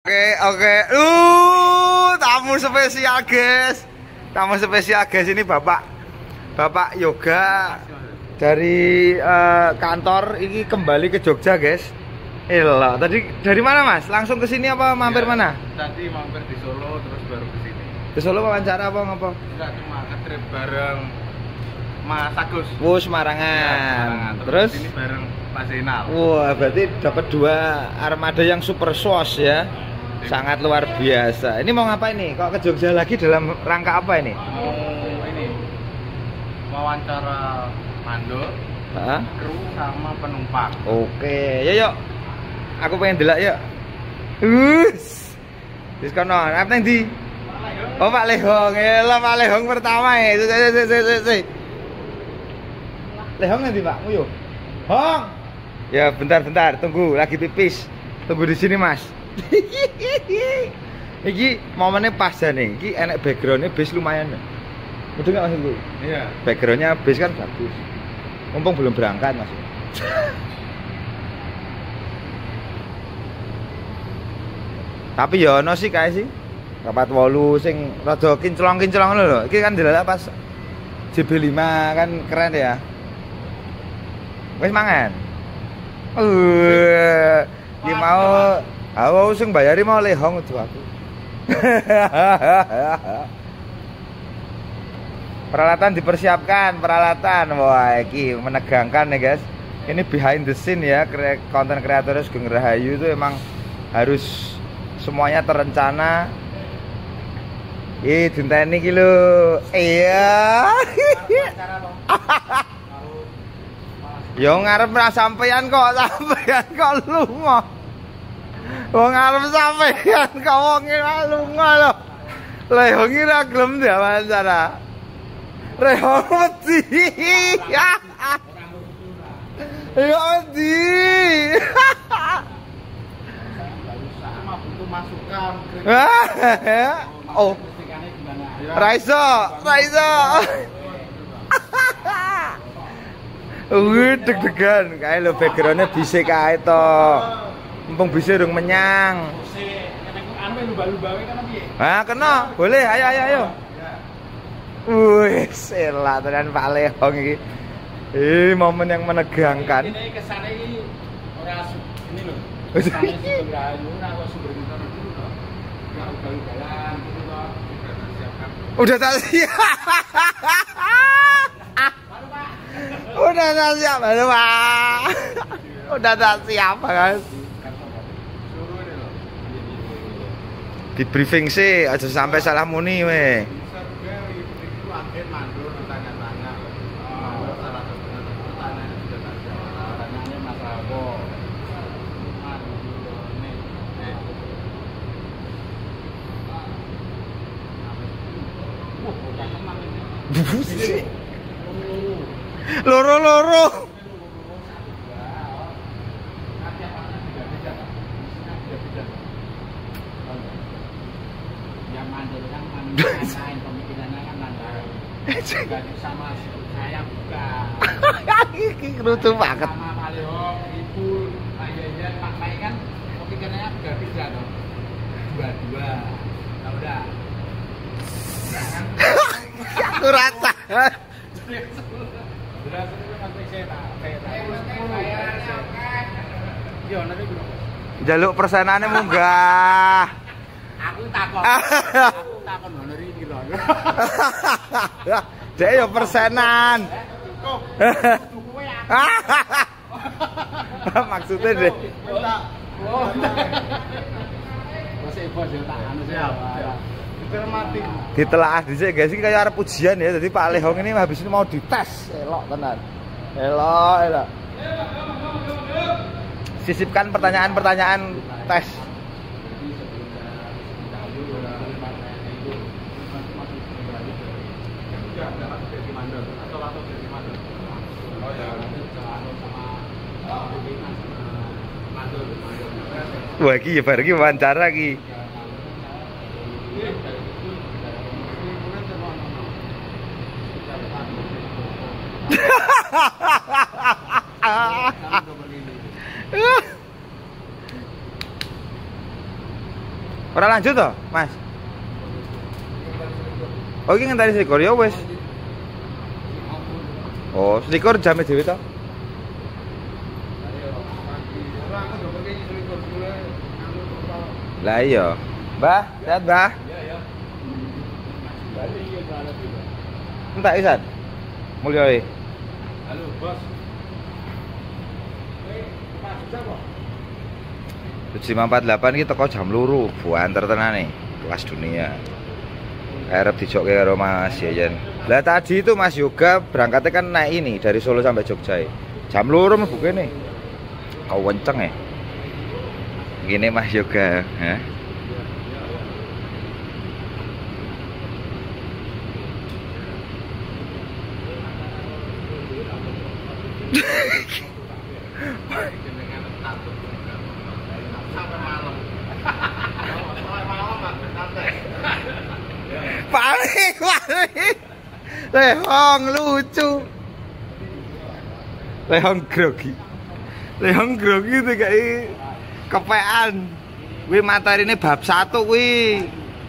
Oke. Tamu spesial, guys. Tamu spesial, guys. Ini Bapak Yoga dari kantor ini kembali ke Jogja, guys. Elah, tadi dari mana, Mas? Langsung ke sini apa mampir mana? Tadi mampir di Solo terus baru ke sini. Ke Solo wawancara apa ngapa? Enggak, cuma ngetrip bareng Mas Agus. Semarangan. Ya, Terus ini bareng Pak Zainal. wah, berarti dapat 2 armada yang super sos ya. Sangat luar biasa. Ini mau ngapain nih? Kok ke Jogja lagi dalam rangka apa ini? Mau ini wawancara mandor, kru sama penumpang. Oke, yuk. Aku pengen delok yuk. Wis kono, apa nang ndi? Oh, Pak Lehong. Elah, Pak Lehong pertama ya. Si. Lehong nanti, Pak? Muyo. Hong. Ya, bentar, tunggu, lagi pipis. Tunggu di sini, Mas. Iki momennya pas ya nih. Iki enak backgroundnya bis lumayan. Udah nggak maksudku? Iya. Backgroundnya bis kan bagus. Mumpung belum berangkat, Mas. Tapi ya ono sih kae sih. Rapat 8 sing rada kinclong-kinclong lho. Iki kan dilalak pas JB5 kan keren ya. Wis mangan. Iki mau sing bayari mau Lehong itu aku. Peralatan dipersiapkan, peralatan. Wah, iki menegangkan ya, guys. Ini behind the scene ya, konten kreator Sugeng Rahayu itu emang harus semuanya terencana. Dinteni iki lho. Iya. Yo ngarep ra sampean kok lunga. Wong ngarep sampean kok wong lunga lho. Lehong iki ra gelem diwawancara. Lehong wedi. Yo wedi. Masukan. Oh. Raiso. Deg-degan kae lho backgroundnya bisik kae to. Mumpung bisik urung menyang. Ah, kena. Boleh, ayo. Wis, elah tenan Pak Lehong iki. Momen yang menegangkan. Ini kesane iki ora ini lho. Kesane Sugeng Rahayu ora kok sumber kita dulu to. Ya ugal-ugalan gitu to. Udah tak siap. Udah tak siap, Pak. Udah tak siap, guys. Di briefing sih, aja sampai salah muni we. Loro. Yang mandor kan lain pemikirannya kan mandor. Sama saya bukan. Iki lucu banget. Sama Pak Lehong, Ibu, Pak Yayan, Pak Mai kan pemikirannya beda dong. Dua-dua. Nah, udah. Aku rasa. Jaluk persenane munggah. Aku takon honor iki lho. Dek yo persenan. Maksudnya deh. Ditelaah dhisik guys, iki kaya arep ujian ya. Jadi Pak Lehong ini habis ini mau dites. Elok tenan. Elok. Sisipkan pertanyaan-pertanyaan tes. Wah, iki ya bar iki wawancara iki. Ora lanjut toh, Mas? Oh, iki ngenteni selikur ya wis. Oh, selikur jame dhewe toh? Lah iya. Mbah, sehat, Mbah? Iya. Entak isan. Mulya. Halo, Bos. Tujuh 548 iki teko jam 2, buanter tenane, kelas dunia. Arep dijokke karo Mas Yayan. Lah tadi itu Mas Yoga berangkatnya kan naik ini dari Solo sampai Jogja. Jam 2 mlebu kene. Kau wenceng ya. Gini Mas Yoga, ha? Paling Lehong lucu. Lehong grogi itu kayak kepean. Wih materi ini bab 1 wih.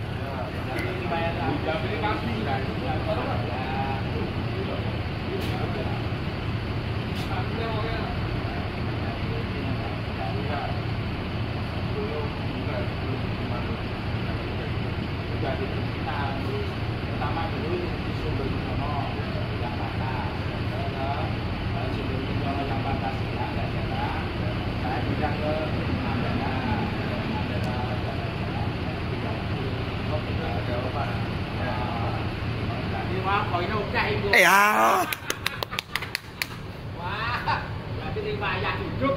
Pertama dulu di sumber sono yang patah, sumber sono yang patah saya pindah ke Mandala. Jadi wah poinnya udah itu. Ya. Wah, berarti riwayat hidup.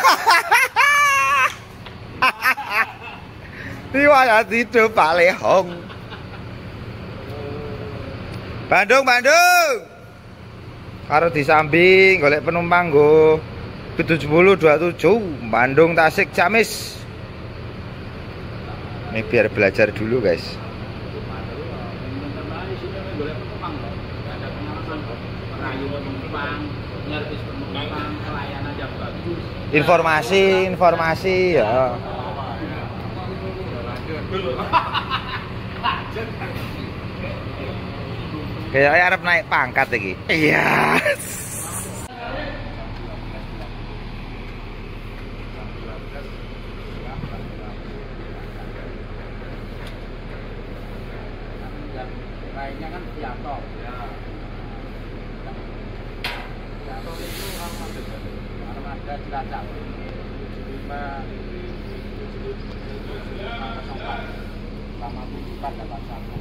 Riwayat hidup Pak Lehong. Bandung. Karo disambing golek penumpang go 7027 Bandung Tasik Ciamis. Ini biar belajar dulu, guys. Informasi ya. Kayak arep naik pangkat iki. Iya. Lainnya kan Piato. Piato itu armada Cilacap. 75 sama 7481.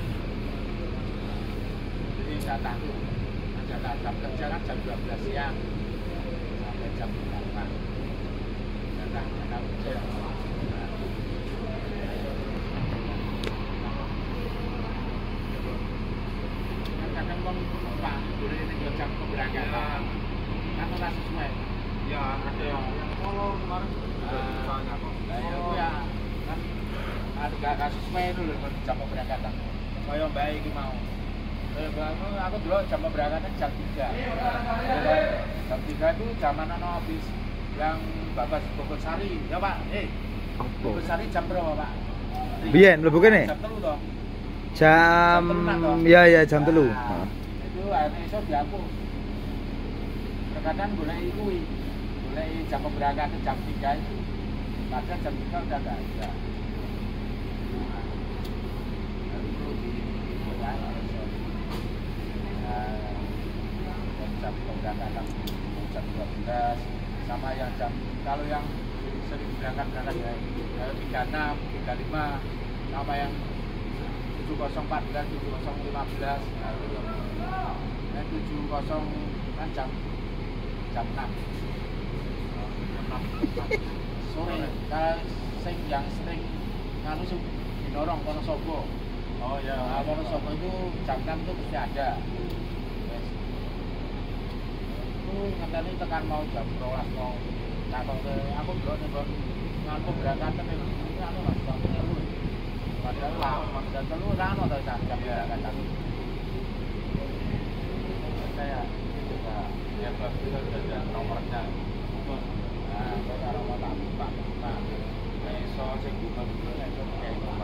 Datang tuh ada jam kerja kan jam 12 siang sampai jam 8 datang kerja kadang kan numpang boleh tinggal jam keberangkatan kan ora sesuai ya ada yang kemarin misalnya kok itu ya kan ada sesuai dulu jam keberangkatan kaya mbak iki mau aku dulu jam keberangkatan jam 3. Jam 3 itu zaman habis yang Bapak Bogor Sari, ya Pak. Bogor Sari jam berapa Pak? Biyen mlebu kene? Jam 3 toh. Jam ya jam 3. Nah, itu akhirnya iso dihapus. Terkadang boleh kuwi. Boleh jam keberangkatan jam 3 itu. Padahal jam 3 udah enggak ada. Jam keberangkatan jam 12 sama yang jam kalau yang sering berangkat ya 36, 35 sama yang 7014, 7015 nah itu yang 70 kan jam 6 sore kalau yang sering nganu Dinorong Wonosobo. Oh ya, Wonosobo itu jam 6 itu pasti ada. Ngenteni tekan mau jam 12 mau takon ke aku dulu nembon nganu berangkatan ini anu Mas jam 3. Padahal lama jam 3 ora ono to jam berangkatan. Saya juga ya Pak kita sudah ada nomornya. Nah, saya karo Pak. Nah, iso sing buka-buka iso kayak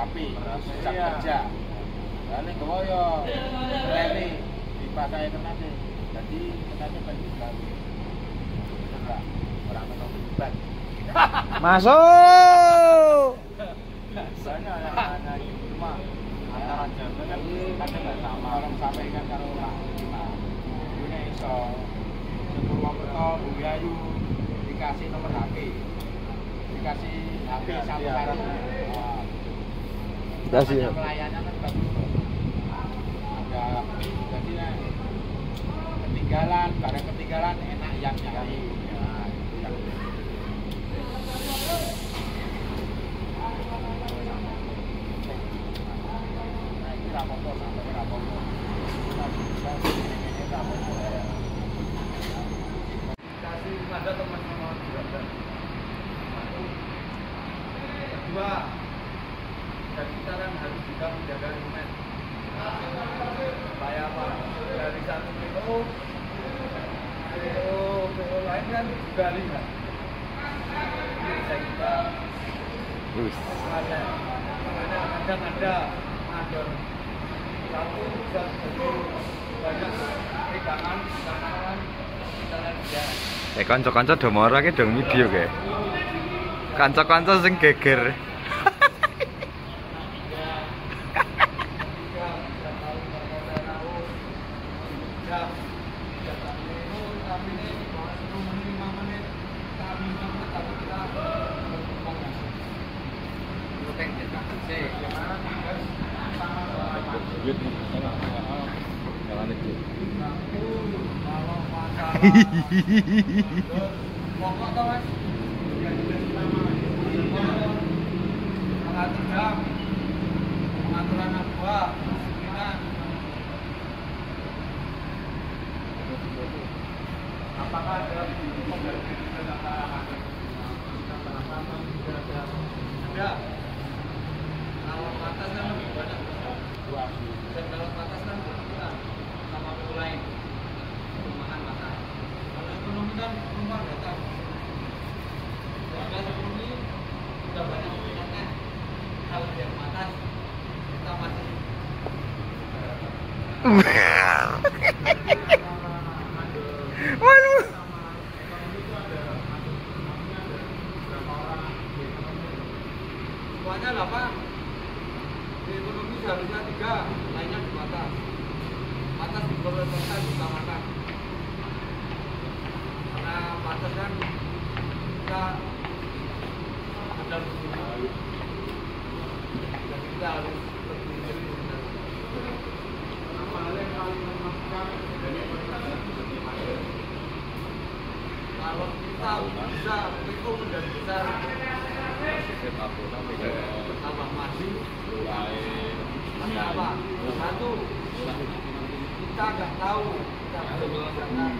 rapi, jam kerja. Lalu gue yo rally dipakai kenapa? Jadi kenapa bagi sekali? Orang menunggu ban. Masuk. Biasanya anak-anak itu mah antara jam kan kadang nggak sama. Orang sampai kan kalau orang lima, punya iso Purwokerto, Bumi Ayu dikasih nomor HP, dikasih HP satu. Kasih. Pelayanan kan bagus. Ada jadi ketinggalan, barang ketinggalan enak yang nyari. Kasih ada teman-teman juga. Kedua, dan kita kan harus juga menjaga lingkungan. Supaya apa? Dari satu kilo lain kan juga lihat. Bisa kita kadang ada satu bisa banyak pegangan dia. Kanca-kanca do moro ki dong video kae. Kanca-kanca sing geger. Pokok toh Mas. Mengatur jam, pengaturan aqua, disiplinan. Apakah ada ada kalau atas kan lebih banyak dan kalau atas kan kita sama pulau lain perumahan atas. Kalau ekonomi kan rumah datang. Kalau ekonomi sudah banyak peminatnya. Kalau yang atas kita masih Waduh. semuanya 8. Di ekonomi seharusnya 3, lainnya di atas. Atas diprioritaskan utamakan. Karena atas kan kita ada dan kita harus berpikir apa hal yang paling memaksakan kalau kita bisa ikut menjadi besar tambah maju apa? Satu, kita nggak tahu kita berdasarkan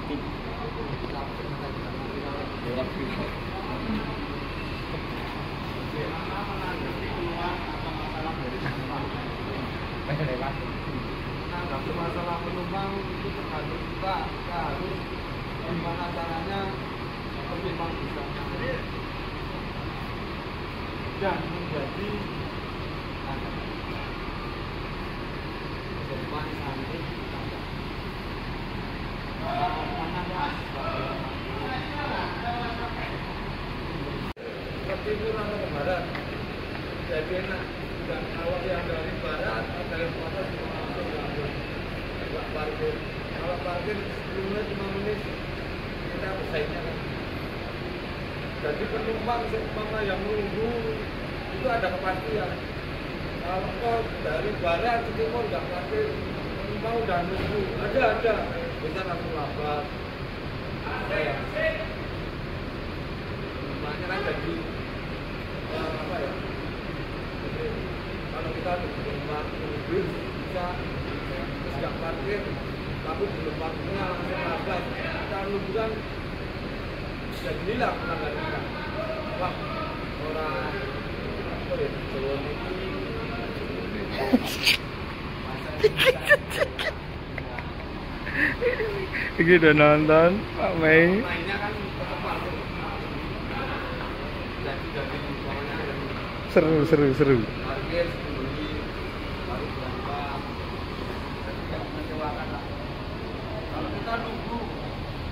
menanggapi masalah penumpang itu tergantung kita harus gimana caranya penumpang bisa dan menjadi depan nanti seperti itu rasa ke barat jadi enak dan kalau yang dari barat ada yang atas langsung diambil nggak parkir kalau parkir 10 menit 5 menit kita usainya kan jadi penumpang seumpama yang menunggu itu ada kepastian kalau dari barat ke timur nggak parkir penumpang udah nunggu ada bisa langsung lambat penumpangnya kan jadi apa ya jadi, kalau kita penumpang nunggu bisa terus nggak parkir tapi penumpangnya langsung lambat kita nunggu kan jadi hilang pelanggan kita wah orang apa ya Jawa ini Iki udah nonton Pak Mei. mainnya kan tetap parkir jadi pokoknya Seru parkir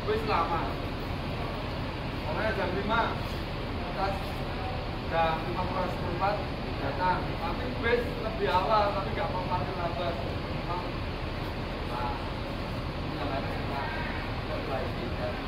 Wis lama. Pokoknya jam 5 atas jam 5:04 datang. Tapi bis lebih awal, tapi nggak mau parkir lambat. Nah, ini namanya kita coba ini dari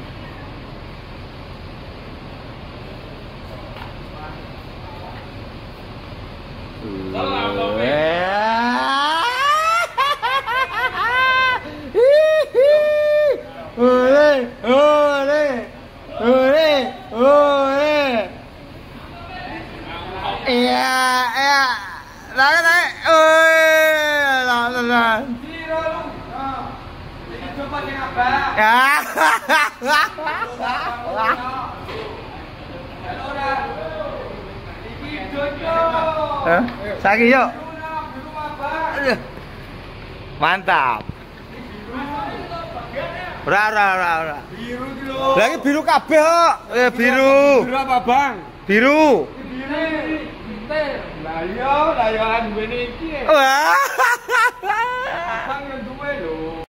Sakit yuk. Mantap. Ora. Biru iki lho. Lagi biru kabeh kok. Biru. Biru apa, Bang? Biru. Biru. Lah iya, lah ya duwene iki. Wah.